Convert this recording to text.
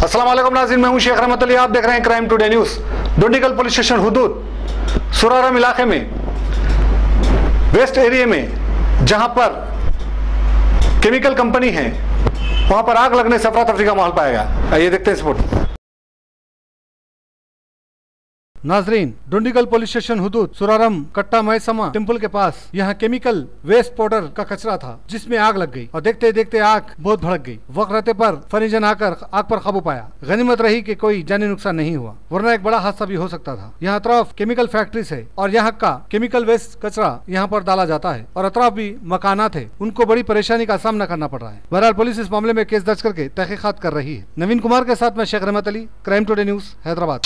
अस्सलाम वालेकुम नाज़रीन, मैं हूं शेख रहमत अली। आप देख रहे हैं crime today news. Dundigal police station हुदूद सुरारम इलाके में वेस्ट एरिया में जहां पर केमिकल कंपनी है वहां पर आग लगने से अफरा तफरी का माहौल पाया गया। आइए देखते हैं इस रिपोर्ट। नाजरीन, डोंडीगल पुलिस स्टेशन हुदूद सुरारम कट्टा मैसमा टेम्पल के पास यहाँ केमिकल वेस्ट पाउडर का कचरा था जिसमें आग लग गई और देखते देखते आग बहुत भड़क गई। वक्त रहते पर फरिजन आकर आग पर काबू पाया। गनीमत रही कि कोई जानी नुकसान नहीं हुआ, वरना एक बड़ा हादसा भी हो सकता था। यहाँ अतराफ केमिकल फैक्ट्रीज है और यहाँ का केमिकल वेस्ट कचरा यहाँ पर डाला जाता है और अतराफ भी मकानात है, उनको बड़ी परेशानी का सामना करना पड़ रहा है। बहरहाल पुलिस इस मामले में केस दर्ज करके तहकीकात कर रही है। नवीन कुमार के साथ मैं Sheikh Rahmat Ali, crime today news, Hyderabad.